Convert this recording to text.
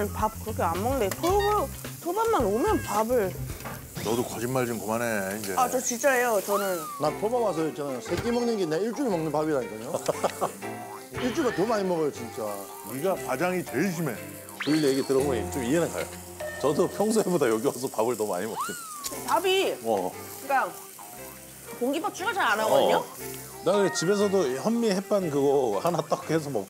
나는 밥 그렇게 안 먹는데 토밥만 오면 밥을. 너도 거짓말 좀 그만해 이제. 아, 저 진짜예요. 저는. 난 토박 와서 있잖아요. 3끼 먹는 게 내가 일주일 먹는 밥이라니까요. 일주일에 더 많이 먹어요, 진짜. 네가 과장이 제일 심해. 주일 얘기 들어보면 좀 이해는 가요. 저도 평소에보다 여기 와서 밥을 더 많이 먹긴. 밥이 그러니까 공기밥 추가 잘 안 하거든요. 나 그래 집에서도 현미 햇반 그거 하나 딱 해서 먹